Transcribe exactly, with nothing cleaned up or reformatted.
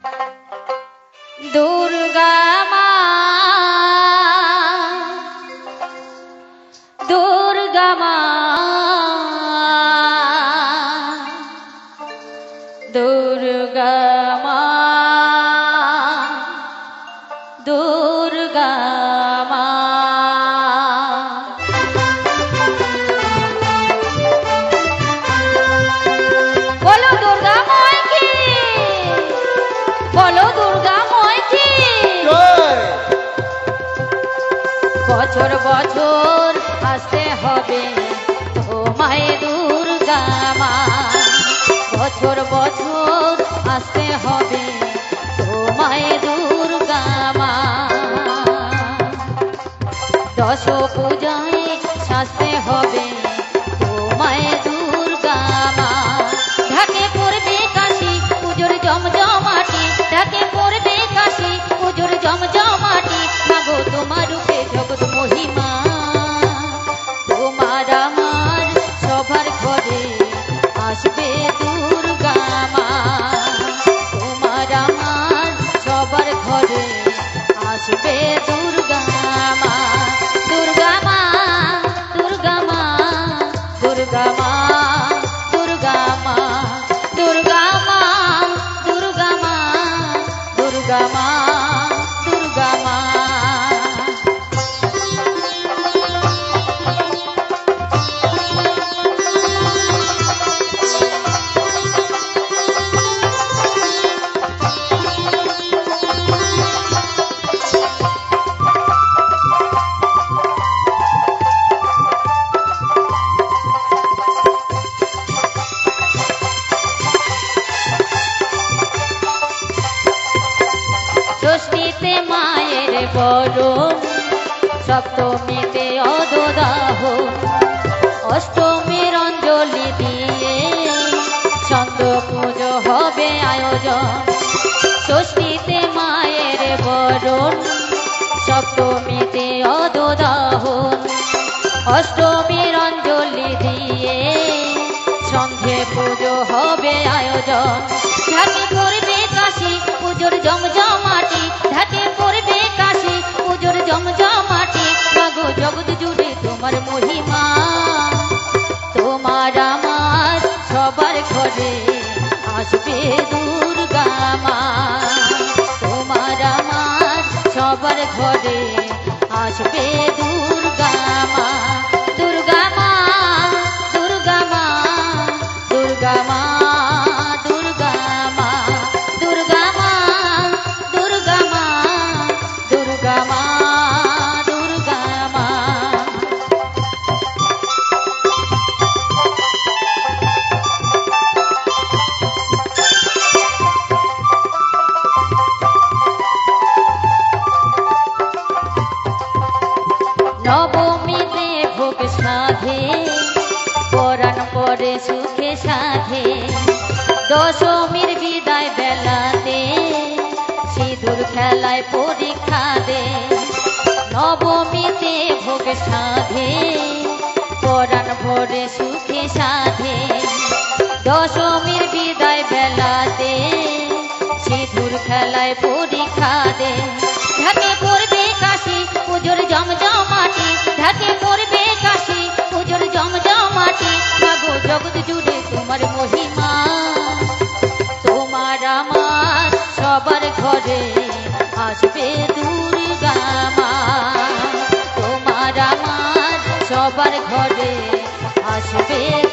दुर्गा माँ दुर्गा माँ दुर्गा माँ दुर्गा माँ बोलो दुर्गा माँ की बोलो दुर्गा বছর বছর আসতে হবে তোমায় দুর্গা মা বছর বছর আসতে হবে তোমায় দুর্গা মা দশ পূজায় সাজতে হবে তোমায় দুর্গা মা ঢাকে পড়বে কাশি পুজোর জমজমাটি ঢাকে পড়বে কাশি পুজোর জমজমাটি মাগো তোমার রূপে জগৎ মহিমা তোমার আমার সবার ঘরে আসবে দুর্গা মা তোমার আমার সবার ঘরে আসবে দুর্গা মা দুর্গা মা দুর্গা মা দুর্গা মা দুর্গা মা দুর্গা মা দুর্গা মা দুর্গা মা দুর্গা মা ষষ্ঠীতে মায়ের বরণ সপ্তমীতে অদদাহ অষ্টমীর অঞ্জলি দিয়ে ছন্দ পুজো হবে আয়োজন ষষ্ঠীতে মায়ের বরণ সপ্তমীতে অদদাহ অষ্টমীর অঞ্জলি দিয়ে সন্ধ্যে পুজো হবে আয়োজন ঢাকে পড়বে কাশি পুজোর জমজমাটি ঢাকে পড়বে কাশি পুজোর জমজমাটি মাগো জগৎ জুড়ে তোমার মহিমা তোমার আমার সবার ঘরে আসবে দুর্গা মা তোমার আমার সবার ঘরে আসবে দুর্গা মা দুর্গা মা দুর্গা মা দুর্গা মা দুর্গা মা দুর্গা মা দুর্গা মা দুর্গা মা দুর্গা মা নবমীতে ভোগ সাধে পরাণ পরে সুখে সাধে দশমীর বিদায় বেলাতে সিঁদুর খেলায় পরীক্ষা দে নবমীতে ভোগ সাধে পরাণ ভরে সুখে সাধে দশমীর বিদায় বেলাতে সিঁদুর খেলায় পরীক্ষা দে ঢাকে পড়বে কাশি পুজোর জমজমাটি ঢাকে পড়বে কাশি পুজোর জমজমাটি মাগো জগৎ জুড়ে তোমার মহিমা তোমার আমার সবার ঘরে আসবে দুর্গা মা তোমার আমার সবার ঘরে আসবে